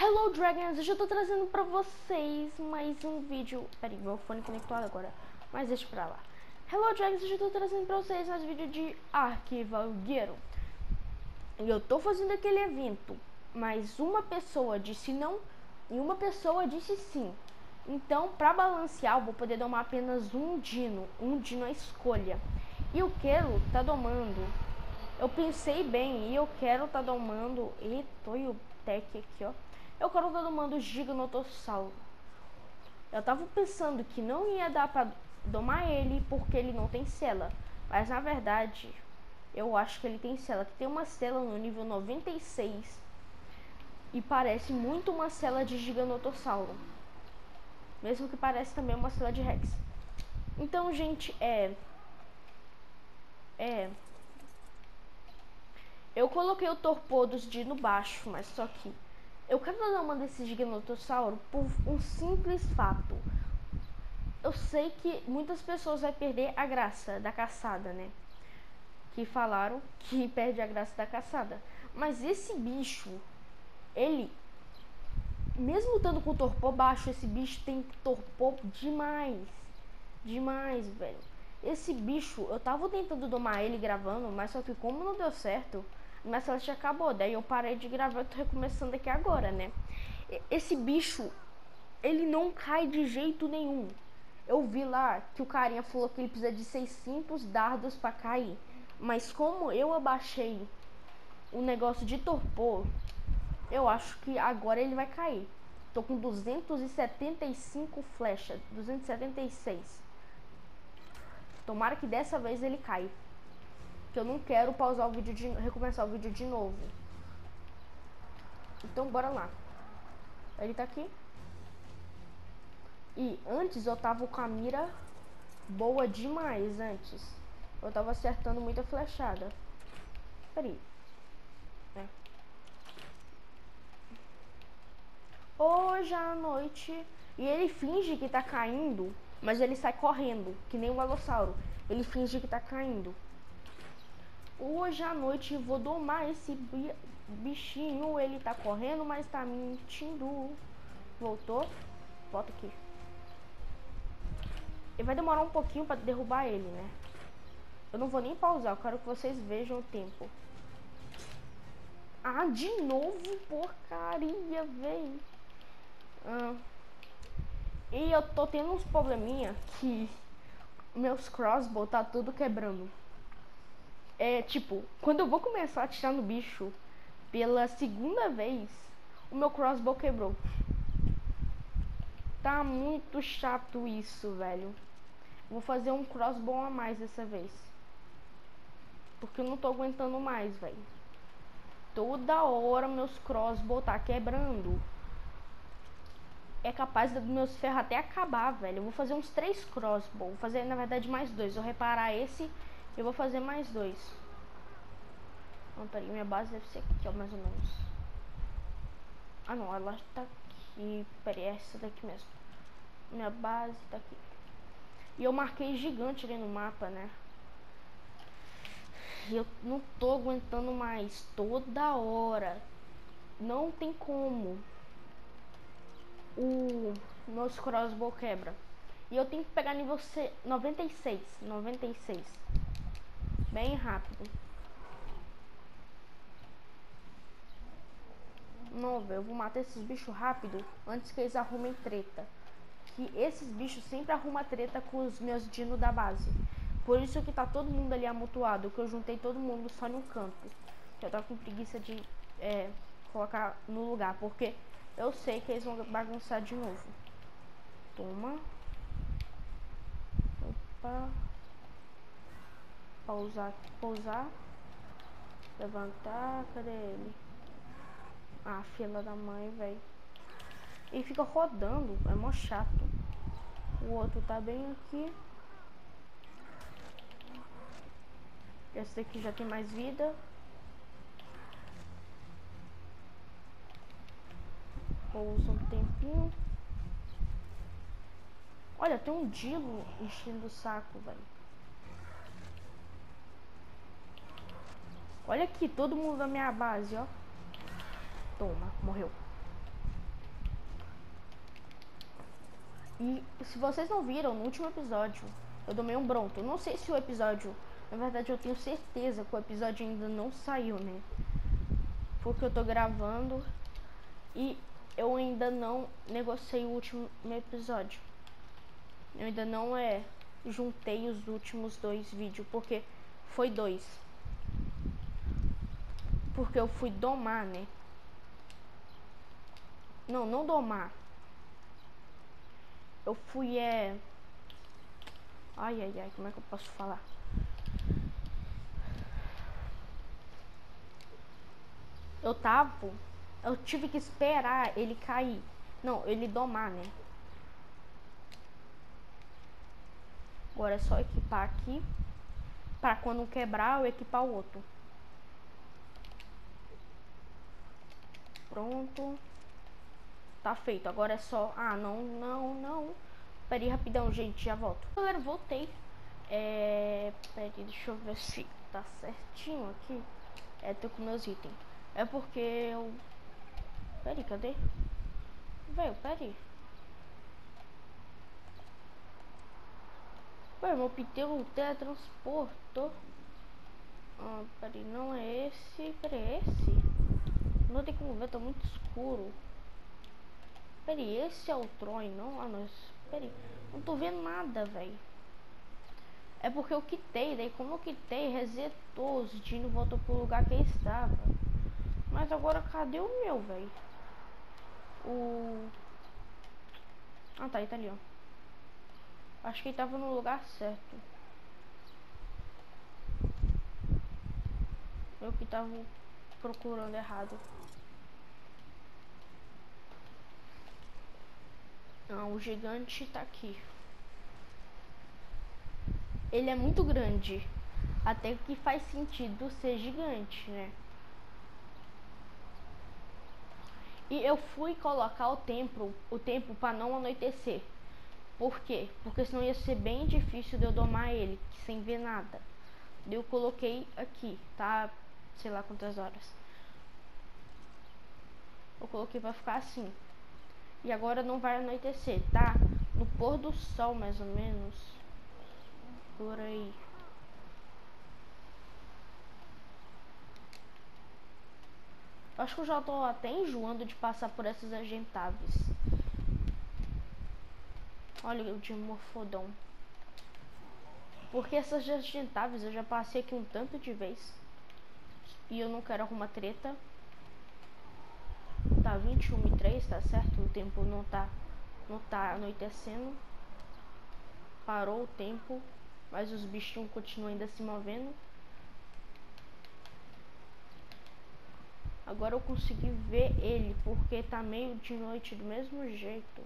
Hello Dragons, hoje eu tô trazendo pra vocês mais um vídeo. Peraí, meu fone conectado agora, mas deixa pra lá. Hello Dragons, hoje eu tô trazendo pra vocês mais vídeo de arquivalgueiro. E eu tô fazendo aquele evento, mas uma pessoa disse não e uma pessoa disse sim. Então, pra balancear, eu vou poder domar apenas um dino à escolha. E o Quero tá domando. Eu pensei bem e eu quero tá domando. Eita, e o Tech aqui, ó. Eu quero tá domando o Giganotossauro. Eu tava pensando que não ia dar pra domar ele porque ele não tem cela. Mas na verdade, eu acho que ele tem cela. Que tem uma cela no nível 96. E parece muito uma cela de Giganotossauro. Mesmo que pareça também uma cela de Rex. Então, gente, eu coloquei o torpor dos dino baixo, mas só que eu quero dar uma desses Giganotossauro por um simples fato. Eu sei que muitas pessoas vão perder a graça da caçada, né? Que falaram que perde a graça da caçada. Mas esse bicho, ele, mesmo estando com o torpor baixo, esse bicho tem torpor demais. Demais, velho. Esse bicho, eu tava tentando domar ele gravando, mas só que como não deu certo, minha celeste acabou. Daí eu parei de gravar e tô recomeçando aqui agora, né? Esse bicho, ele não cai de jeito nenhum. Eu vi lá que o carinha falou que ele precisa de 600 dardos pra cair. Mas como eu abaixei o negócio de torpor, eu acho que agora ele vai cair. Tô com 275 flechas, 276. Tomara que dessa vez ele caia. Que eu não quero pausar o vídeo recomeçar o vídeo de novo. Então bora lá. Ele tá aqui. E antes eu tava com a mira boa demais antes. Eu tava acertando muita flechada. Peraí. Hoje à noite. E ele finge que tá caindo, mas ele sai correndo, que nem um alossauro. Ele finge que tá caindo. Hoje à noite vou domar esse bichinho. Ele tá correndo, mas tá mentindo. Voltou. Volta aqui. E vai demorar um pouquinho pra derrubar ele, né? Eu não vou nem pausar, eu quero que vocês vejam o tempo. Ah, de novo, porcaria, véi. E eu tô tendo uns probleminha que meus crossbow tá tudo quebrando. É tipo, quando eu vou começar a atirar no bicho pela segunda vez, o meu crossbow quebrou. Tá muito chato isso, velho. Vou fazer um crossbow a mais dessa vez. Porque eu não tô aguentando mais, velho. Toda hora meus crossbow tá quebrando. É capaz dos meus ferros até acabar, velho. Eu vou fazer uns 3 crossbow. Vou fazer, na verdade, mais 2. Vou reparar esse e vou fazer mais 2. Não, peraí, minha base deve ser aqui, ó, mais ou menos. Ah, não, ela tá aqui. Peraí, é essa daqui mesmo. Minha base tá aqui. E eu marquei gigante ali no mapa, né? E eu não tô aguentando mais. Toda hora. Não tem como. O nosso crossbow quebra. E eu tenho que pegar nível 96. 96. Bem rápido. Não, velho. Eu vou matar esses bichos rápido antes que eles arrumem treta. Que esses bichos sempre arrumam treta com os meus dinos da base. Por isso que tá todo mundo ali amontoado. Que eu juntei todo mundo só no canto. Eu tava com preguiça de colocar no lugar. Porque eu sei que eles vão bagunçar de novo. Toma. Opa. Pausar. Pousar. Levantar. Cadê ele? Ah, fila da mãe, velho. E fica rodando. É mó chato. O outro tá bem aqui. Esse daqui já tem mais vida. Pousa um tempinho. Olha, tem um Dilo enchendo o saco, velho. Olha aqui, todo mundo da minha base, ó. Toma, morreu. E se vocês não viram, no último episódio, eu domei um Bronto. Não sei se o episódio... Na verdade, eu tenho certeza que o episódio ainda não saiu, né? Porque eu tô gravando e eu ainda não negociei o último episódio. Eu ainda não juntei os últimos 2 vídeos, porque foi 2. Porque eu fui domar, né? Não domar. Eu fui, Ai, como é que eu posso falar? Eu tive que esperar ele cair. Não, ele domar, né? Agora é só equipar aqui. Pra quando quebrar, eu equipar o outro. Pronto. Tá feito. Agora é só... Ah, não. Pera aí, rapidão, gente. Já volto. Galera, voltei. Pera aí, deixa eu ver se tá certinho aqui. Tô com meus itens. É porque eu... Pera aí, cadê? Velho, pera aí. Ué, meu pneu teletransporto. Ah, peraí, não é esse. Peraí, é esse? Não tem como ver, tá muito escuro. Peraí, esse é o Troy, não? Ah, não. Peraí, não tô vendo nada, velho. É porque eu quitei, daí como eu quitei, resetou os dino, voltou pro lugar que ele estava. Mas agora cadê o meu, velho? Ah, tá, ele tá ali, ó. Acho que ele tava no lugar certo. Eu que tava procurando errado. Não, o gigante tá aqui. Ele é muito grande. Até que faz sentido ser gigante, né? E eu fui colocar o tempo para não anoitecer. Por quê? Porque senão ia ser bem difícil de eu domar ele sem ver nada. Eu coloquei aqui, tá? Sei lá quantas horas. Eu coloquei pra ficar assim. E agora não vai anoitecer, tá? No pôr do sol, mais ou menos. Por aí. Acho que eu já tô até enjoando de passar por essas agentáveis. Olha o de Morfodon. Porque essas agentáveis eu já passei aqui um tanto de vez. E eu não quero arrumar treta. Tá 21h03, tá certo? O tempo não tá anoitecendo. Parou o tempo. Mas os bichinhos continuam ainda se movendo. Agora eu consegui ver ele, porque tá meio de noite do mesmo jeito.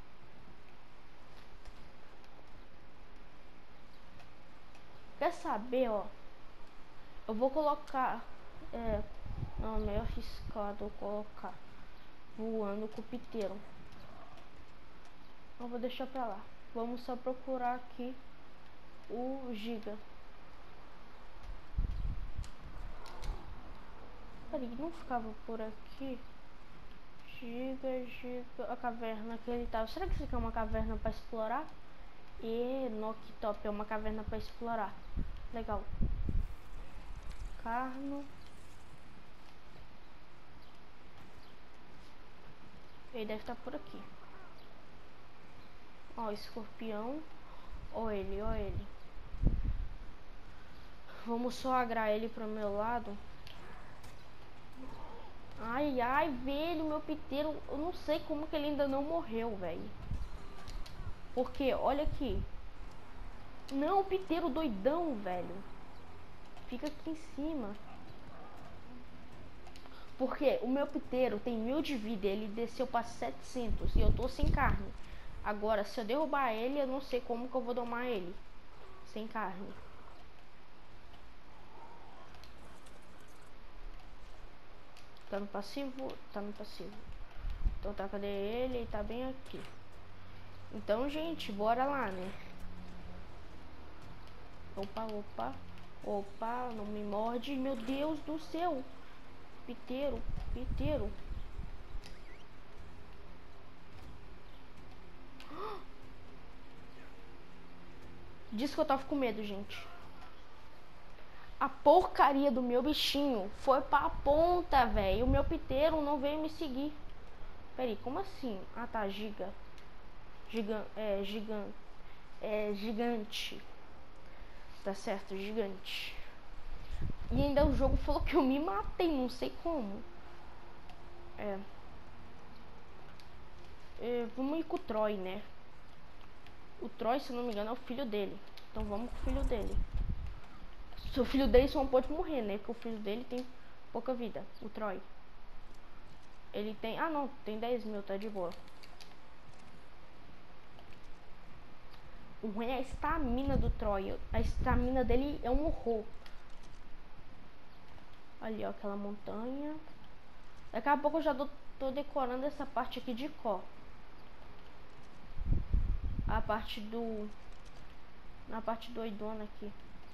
Quer saber, ó? Eu vou colocar... Não, é meio arriscado eu colocar voando com o piteiro. Eu vou deixar pra lá. Vamos só procurar aqui o Giga. Peraí, não ficava por aqui? Giga, a caverna que ele tava. Será que isso aqui é uma caverna pra explorar? Noctop é uma caverna pra explorar. Legal. Carno. Ele deve estar por aqui. Ó, escorpião. Ó ele. Vamos só agrar ele pro meu lado. Ai, velho, meu piteiro. Eu não sei como que ele ainda não morreu, velho. Porque, olha aqui. Não, o piteiro doidão, velho. Fica aqui em cima. Porque o meu piteiro tem 1000 de vida. Ele desceu pra 700 e eu tô sem carne. Agora, se eu derrubar ele, eu não sei como que eu vou domar ele sem carne. Tá no passivo? Tá no passivo. Então tá, cadê ele? Ele tá bem aqui. Então, gente, bora lá, né? Opa, não me morde. Meu Deus do céu. Piteiro. Diz que eu tava com medo, gente. A porcaria do meu bichinho foi pra ponta, velho. O meu piteiro não veio me seguir. Peraí, como assim? Ah, tá, gigante. Tá certo, gigante. E ainda o jogo falou que eu me matei, não sei como. Vamos ir com o Troy, né? O Troy, se não me engano, é o filho dele. Então vamos com o filho dele. Se o filho dele só não pode morrer, né? Porque o filho dele tem pouca vida. O Troy. Ele tem... Ah, não. Tem 10 mil, tá de boa. O ruim é a estamina do Troy. A estamina dele é um horror. Ali, ó, aquela montanha. Daqui a pouco eu já tô decorando essa parte aqui de cor. A parte do... Na parte doidona aqui.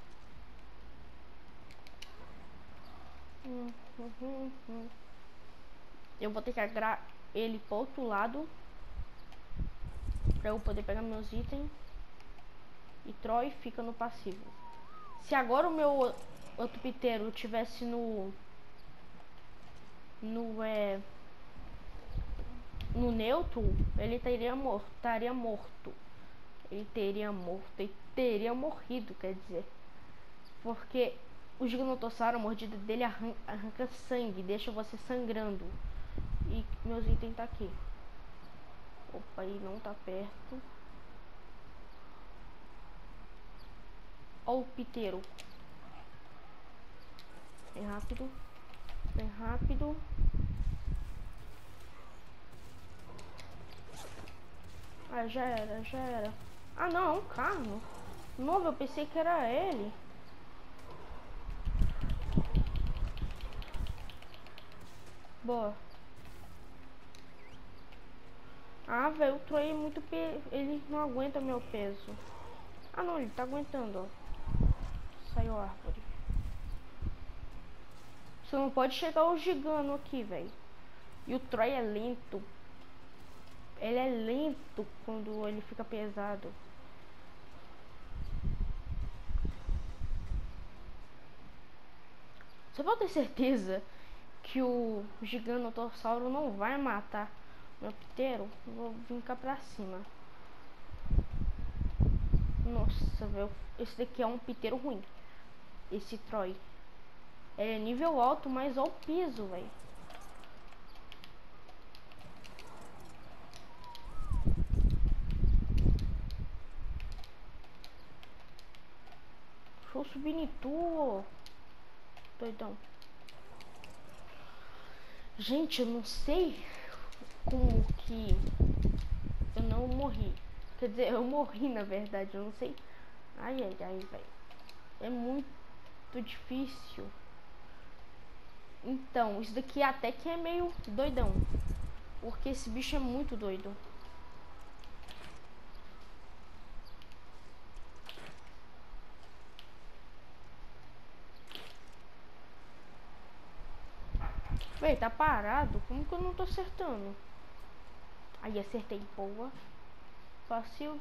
Eu vou ter que agrar ele pro outro lado. Pra eu poder pegar meus itens. E Troy fica no passivo. Se agora o meu outro piteiro tivesse no neutro, ele estaria morto. Ele teria morrido, quer dizer. Porque o Gigantossauro, a mordida dele arranca sangue, deixa você sangrando. E meus itens tá aqui. Opa, ele não tá perto. Ó o piteiro. Bem rápido. Bem rápido. Ah, já era. Ah, não, é um carro. Novo, eu pensei que era ele. Boa. Ah, velho, o Troy é muito ele não aguenta meu peso. Ah, não, ele tá aguentando, ó. Saiu a árvore. Você não pode chegar o gigano aqui, velho. E o Troy é lento. Ele é lento quando ele fica pesado. Você pode ter certeza que o Gigantossauro não vai matar meu piteiro? Vou vir cá pra cima. Nossa, velho. Esse daqui é um piteiro ruim. Esse Troy. É nível alto, mas ao piso, velho. Deixa eu subir em tu, doidão. Gente, eu não sei como que eu não morri. Quer dizer, eu morri na verdade, eu não sei. Ai, velho. É muito difícil. Então, isso daqui até que é meio doidão. Porque esse bicho é muito doido. Véi, tá parado? Como que eu não tô acertando? Aí, acertei. Boa. Passivo.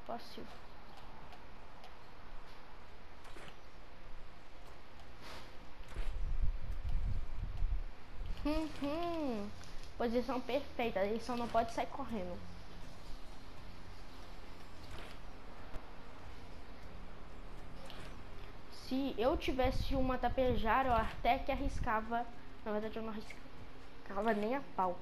Posição perfeita. Ele só não pode sair correndo. Se eu tivesse uma tapejara, eu até que arriscava. Na verdade, eu não arriscava nem a pau.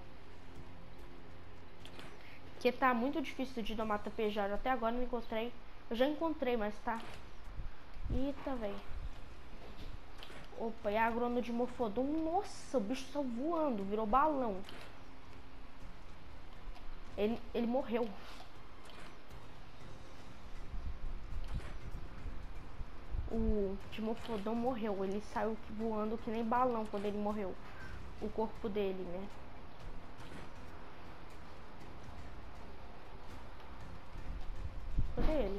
Porque tá muito difícil de domar tapejara. Até agora não encontrei. Eu já encontrei, mas tá. Eita, velho. Opa, e a agrônomo de Morfodon. Nossa, o bicho saiu voando. Virou balão. Ele morreu. O Dimorfodon morreu. Ele saiu voando que nem balão quando ele morreu. O corpo dele, né? Cadê ele?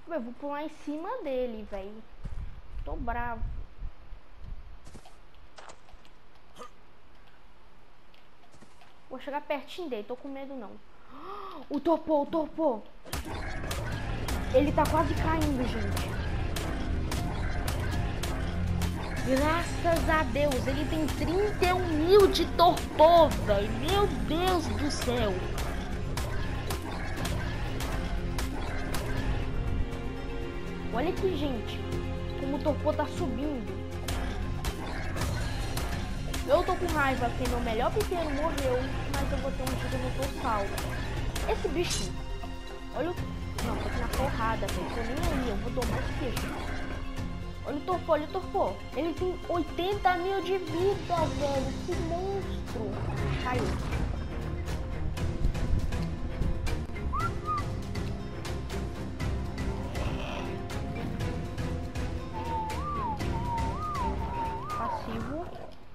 Eu vou pular em cima dele, velho. Tô bravo. Vou chegar pertinho dele, tô com medo não. O torpor. Ele tá quase caindo, gente. Graças a Deus, ele tem 31 mil de torpor, velho. Meu Deus do céu. Olha aqui, gente, como o torpor tá subindo. Eu tô com raiva porque meu melhor piteiro morreu, mas eu vou ter um giganotossauro. Esse bicho, olha o... Não, tô aqui na porrada, velho. Tô nem aí, eu vou tomar esse bicho. Olha o torpor. Ele tem 80 mil de vida, velho. Que monstro. Caiu. Passivo.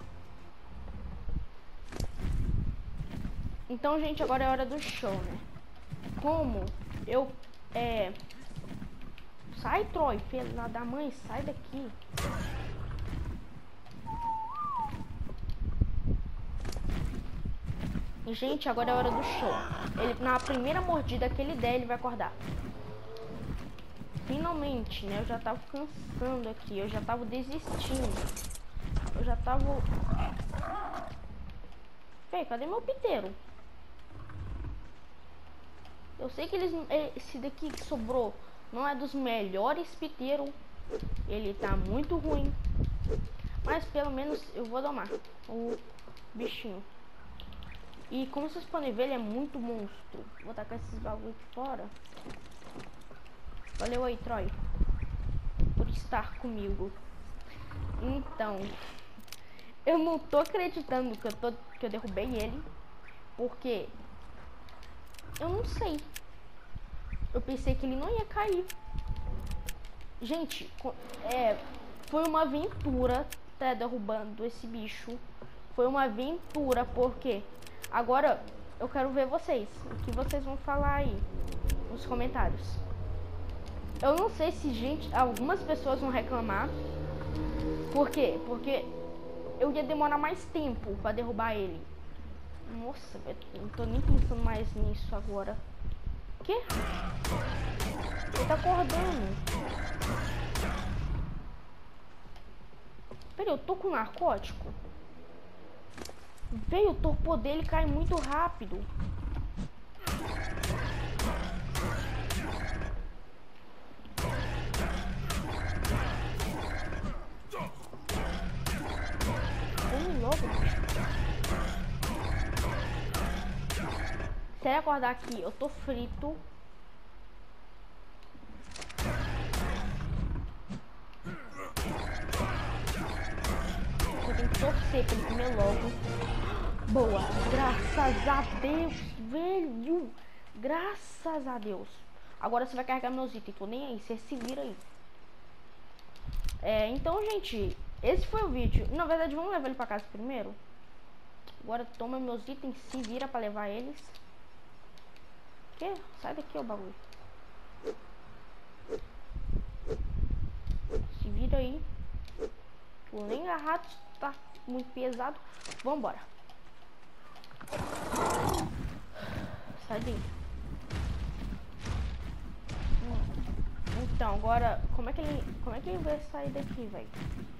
Então, gente, agora é hora do show, né? Como eu... Sai, Troy, filho da mãe, sai daqui. E, gente, agora é hora do show. Ele, na primeira mordida que ele der, ele vai acordar. Finalmente, né? Eu já tava cansando aqui. Eu já tava desistindo. Eu já tava... Ei, cadê meu piteiro? Eu sei que esse daqui que sobrou não é dos melhores piteiros. Ele tá muito ruim. Mas pelo menos eu vou domar o bichinho. E como vocês podem ver, ele é muito monstro. Vou tacar esses bagulho aqui fora. Valeu aí, Troy, por estar comigo. Então, eu não tô acreditando que eu derrubei ele. Porque eu não sei. Eu pensei que ele não ia cair. Gente, foi uma aventura tá derrubando esse bicho. Foi uma aventura, porque agora eu quero ver vocês. O que vocês vão falar aí nos comentários. Eu não sei se, gente, algumas pessoas vão reclamar. Por quê? Porque eu ia demorar mais tempo pra derrubar ele. Nossa, eu não tô nem pensando mais nisso agora. O quê? Ele tá acordando. Peraí, eu tô com narcótico? Veio, o torpor dele cai muito rápido. Vamos logo. Se ele acordar aqui, eu tô frito. Eu tenho que torcer pra ele comer logo. Boa, graças a Deus, velho. Graças a Deus. Agora você vai carregar meus itens, tô nem aí, você se vira aí. Então, gente, esse foi o vídeo. Na verdade, vamos levar ele pra casa primeiro. Agora toma meus itens, se vira pra levar eles. Que? Sai daqui, ó, bagulho. Se vira aí. Tô nem agarrado, tá muito pesado. Vambora. Sai daí. Então, agora, como é que ele vai sair daqui, velho?